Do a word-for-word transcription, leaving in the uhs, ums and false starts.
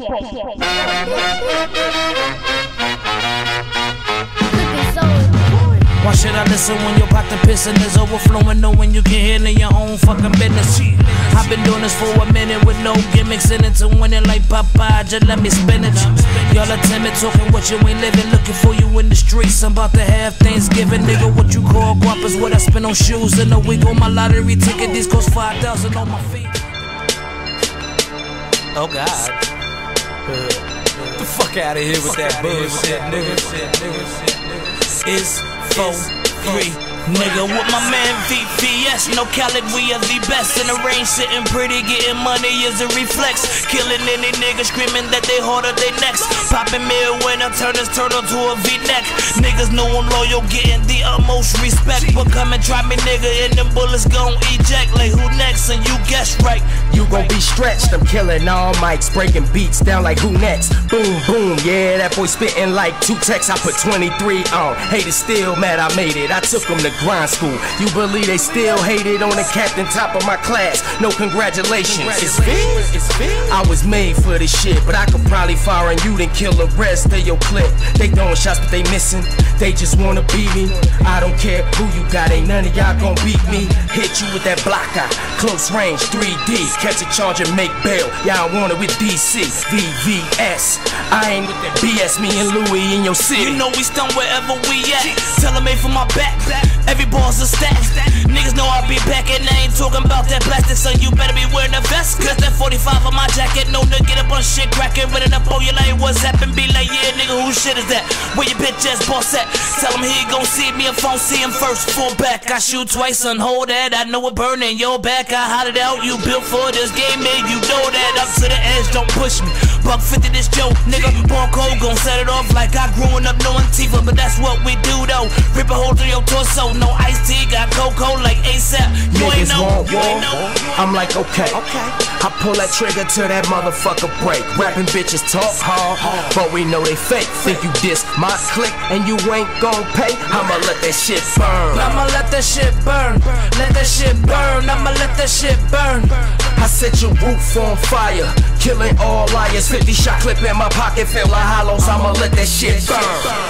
Why should I listen when your pot the pissin' is overflowing, knowing you can handle your own fucking business? I've been doing this for a minute with no gimmicks in it to win it like Popeye, just let me spin it. Y'all are timid, talking what you ain't living, looking for you in the streets. I'm about to have Thanksgiving, nigga. What you call guap is what I spend on shoes in a week. On my lottery ticket, these cost five thousand on my feet. Oh God. Get the fuck out of here with that bullshit, nigga. It's four, three, nigga, with my man V V S. No Khaled, we are the best. In the range, sitting pretty, getting money is a reflex. Killing any nigga, screaming that they harder they next. Popping midwinter, turn his turtle to a V-neck. Niggas know I'm loyal, getting the utmost respect. But come and try me, nigga, and them bullets gon' eject. Like who next? And you guess right. You gon' be stretched. I'm killing all mics, breaking beats down like who next? Boom, boom, yeah, that boy spitting like two texts. I put twenty-three on. Haters still mad I made it. I took them to grind school. You believe they still hated on the captain top of my class? No congratulations. It's I was made for this shit, but I could probably fire on you then kill the rest of your clip. They throwing shots, but they missing. They just wanna beat me. I don't care who you got, ain't none of y'all gon' beat me. Hit you with that block eye, close range, three D. Catch a charge and make bail. Y'all want it with D C, V V S. I ain't with that B S, me and Louis in your city. You know we stun wherever we at. Tell them ain't for my back. Every ball's a stack. Niggas know I'll be back and I ain't talking about that plastic, so you better be wearing a vest. Cause that forty-five on my jacket, no to get up on shit cracking. Running up on you like what's happened, be like, yeah nigga, who shit is that? Where your bitch ass boss at? Tell him he gon' see me if I don't see him first. Fall back, I shoot twice and hold that. I know it burning your back, I hide it out. You built for this game, man, you know that. Up to the edge, don't push me. Buck fifty this Joe, nigga. Born cold, gon' set it off like I growing up knowing Tifa. But that's what we do though. Rip a hole through your torso, no iced tea, got cocoa like ASAP. You ain't know, you ain't know. I'm like, okay, okay. I pull that trigger till that motherfucker break. Rapping bitches talk hard, but we know they fake. Think you diss my clique and you ain't gon' pay? I'ma let that shit burn. I'ma let that shit burn. Let that shit burn. I'ma let that shit burn. I set your roof on fire, killing all liars. Fifty shot clip in my pocket, feel like hollows. I'ma let that shit burn.